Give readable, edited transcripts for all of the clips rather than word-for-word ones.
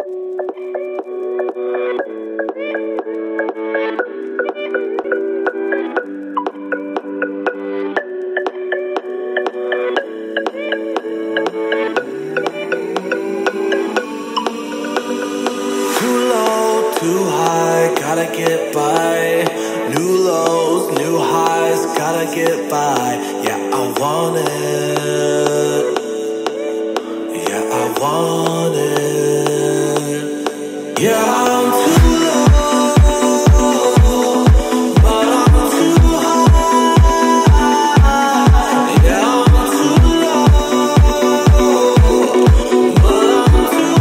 Too high, gotta get by. New lows, new highs, gotta get by. Yeah, I want it. Yeah, I want it. Yeah, I'm too low, but I'm too high. Yeah, I'm too low, but I'm too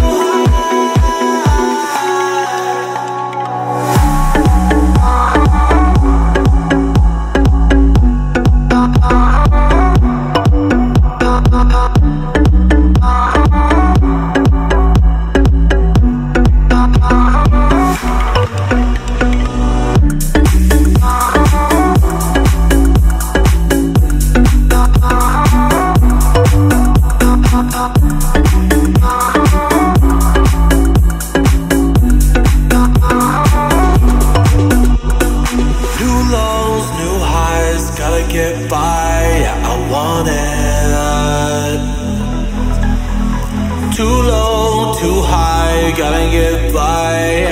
get by, yeah, I want it. Too low, too high, gotta get by.